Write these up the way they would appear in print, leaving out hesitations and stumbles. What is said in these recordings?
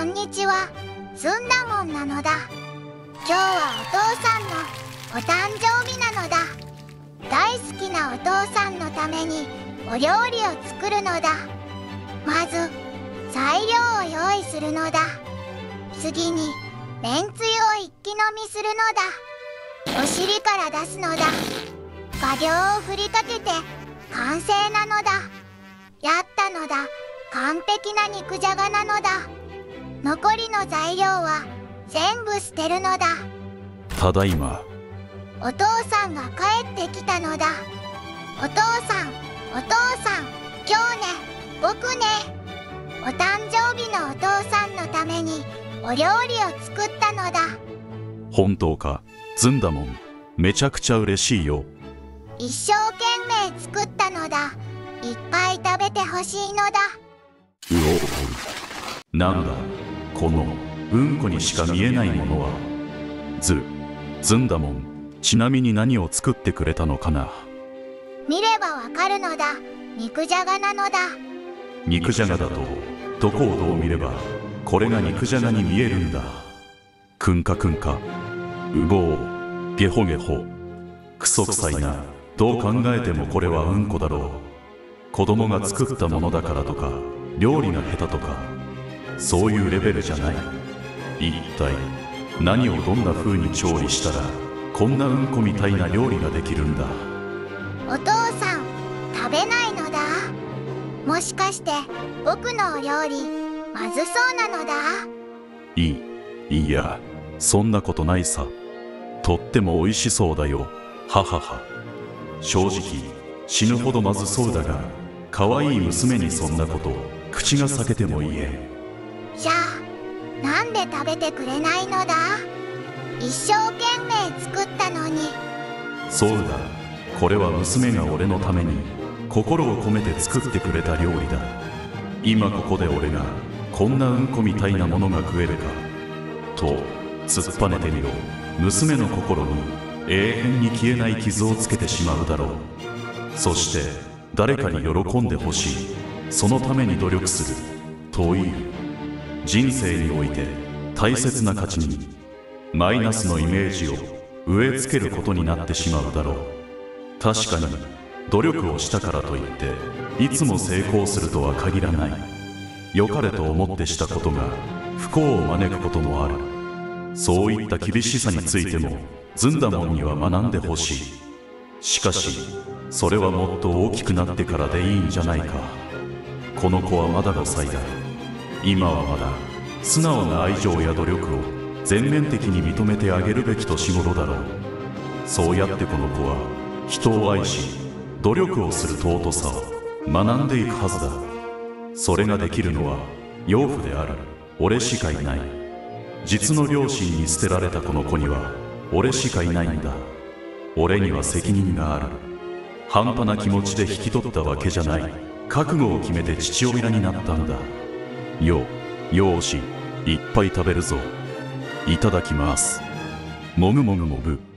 んにちは、ずんだもんなのだ。今日はお父さんのお誕生日なのだ。大好きなお父さんのためにお料理を作るのだ。まず材料を用意するのだ。次にめんつゆを一気飲みするのだ。お尻から出すのだ。画鋲を振りかけて完成なのだ。やったのだ。完璧な肉じゃがなのだ。残りの材料は全部捨てるのだ。 ただいま。 お父さんが帰ってきたのだ。お父さん、お父さん、今日ね、僕ね。お誕生日のお父さんのためにお料理を作ったのだ。 本当か、ずんだもん。めちゃくちゃ嬉しいよ。 一生懸命作ったのだ。いっぱい食べてほしいのだ。 うお、なんだこのうんこにしか見えないものは。ずんだもん。ちなみに何を作ってくれたのかな。 見ればわかるのだ。肉じゃがなのだ。 肉じゃがだとどこをどう見ればこれが肉じゃがに見えるんだ。くんかうぼう、ゲホゲホ、クソくさいな。どう考えてもこれはうんこだろう。子供が作ったものだからとか料理が下手とかそういうレベルじゃない。一体何をどんな風に調理したらこんなうんこみたいな料理ができるんだ。 お父さん、食べないのだ。もしかして僕のお料理まずそうなのだ。 いや、そんなことないさ。とっても美味しそうだよ。ははは。正直死ぬほどまずそうだが、可愛い娘にそんなこと口が裂けても言え。 じゃあなんで食べてくれないのだ。一生懸命作ったのに。 そうだ、これは娘が俺のために心を込めて作ってくれた料理だ。今ここで俺がこんなうんこみたいなものが食えるかと突っぱねてみろ。娘の心に永遠に消えない傷をつけてしまうだろう。そして誰かに喜んでほしい、そのために努力するという人生において大切な価値にマイナスのイメージを植え付けることになってしまうだろう。確かに努力をしたからといっていつも成功するとは限らない。良かれと思ってしたことが不幸を招くこともある。そういった厳しさについてもずんだもんには学んでほしい。しかしそれはもっと大きくなってからでいいんじゃないか。この子はまだ5歳だ。今はまだ素直な愛情や努力を全面的に認めてあげるべき年頃だろう。そうやってこの子は人を愛し努力をする尊さを学んでいくはずだ。それができるのは養父である俺しかいない。実の両親に捨てられたこの子には俺しかいないんだ。俺には責任がある。半端な気持ちで引き取ったわけじゃない。覚悟を決めて父親になったんだ。よーし、いっぱい食べるぞ。いただきます。もぐもぐもぐ。う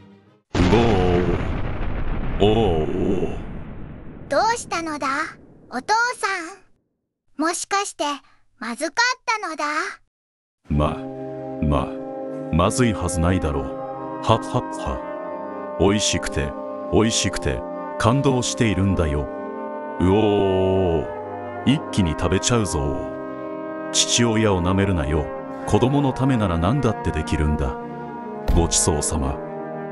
おー。 どうしたのだ、お父さん。もしかしてまずかったのだ。 まずいはずないだろう。はっはっは。おいしくて感動しているんだよ。うおー、一気に食べちゃうぞ。父親をなめるなよ。子供のためなら何だってできるんだ。ごちそうさま。 わ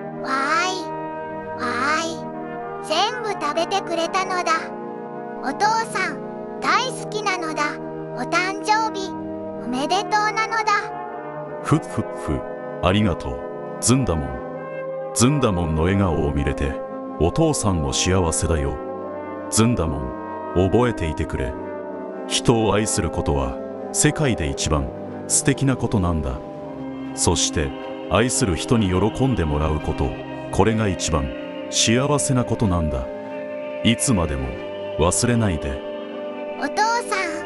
ーい、全部食べてくれたのだ。お父さん大好きなのだ。お誕生日おめでとうなのだ。 ふっありがとう。ずんだもんの笑顔を見れてお父さんも幸せだよ。ずんだもん、覚えていてくれ。人を愛することは世界で一番素敵なことなんだ。そして愛する人に喜んでもらうこと、これが一番幸せなことなんだ。いつまでも忘れないで。 お父さん、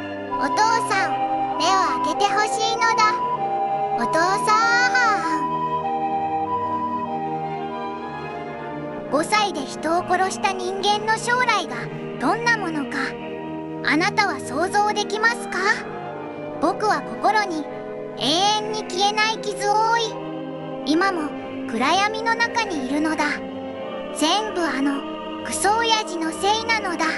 目を開けてほしいのだ。お父さん。5歳で人を殺した人間の将来がどんなものか、あなたは想像できますか？ 僕は心に永遠に消えない傷を負い、今も暗闇の中にいるのだ。全部あのクソ親父のせいなのだ。